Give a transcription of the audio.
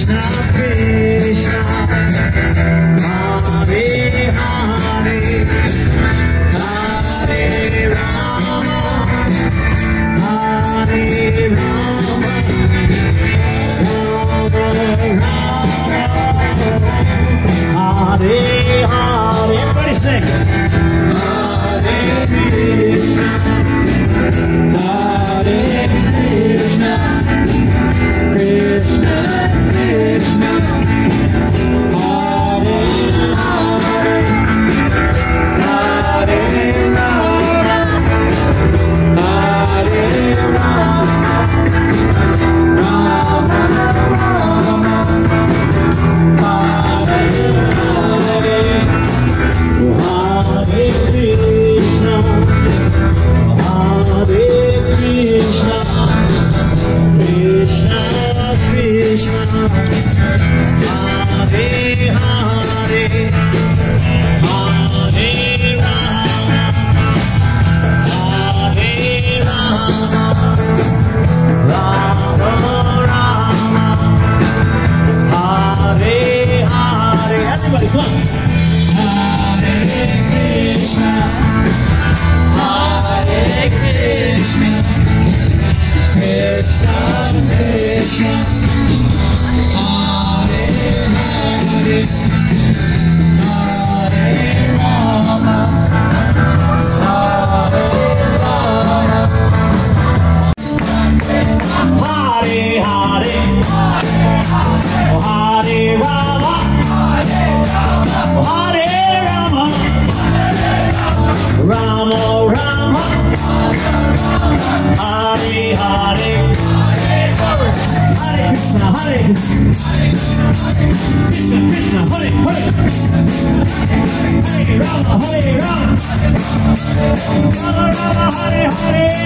Krishna, Krishna, Hare Hare, Hare Rama, Hare Rama, Rama Rama, Hare Hare. Everybody sing. Hare Krishna, Hare Krishna, Krishna Krishna, Hare Hare, Hare Rama, Hare Rama, Rama Rama, Hare Hare, Hare Krishna, Hare Krishna, Krishna Krishna, Hare Hare, Hare Rama, Hare Rama, Rama Rama, Hare Hare. Everybody, come on. Hare Krishna, Hare Krishna, Krishna Krishna, Hare Hare, Hare Rama, Hare Rama, Hare Hare, Hare Rama, Hare Rama, Rama Rama, Hare Hare, Hare Krishna, Hare Krishna, Krishna, Hare Hare, Hare Rama, Hare Rama, Rama Rama, Hare Hare.